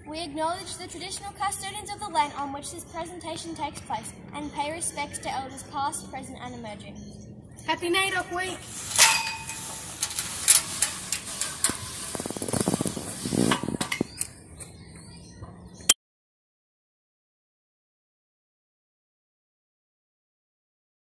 We acknowledge the traditional custodians of the land on which this presentation takes place and pay respects to elders past, present and emerging. Happy NAIDOC Week!